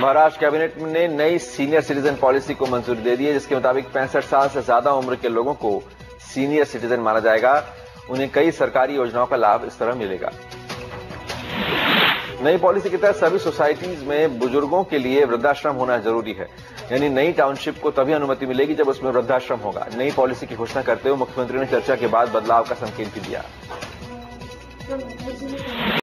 Maharashtra cabinet ने नई senior citizen policy को मंजूरी दे दी है, जिसके मुताबिक 65 साल से ज्यादा उम्र के लोगों को सीनियर सिटीजन माना जाएगा। उन्हें कई सरकारी योजनाओं का लाभ इस तरह मिलेगा। नई पॉलिसी के तहत सभी सोसाइटीज में बुजुर्गों के लिए वृद्धाश्रम होना जरूरी है, यानी नई टाउनशिप को तभी अनुमति मिलेगी जब उसमें वृद्धाश्रम होगा। नई पॉलिसी की घोषणा करते हुए मुख्यमंत्री ने चर्चा के बाद बदलाव का संकेत भी दिया।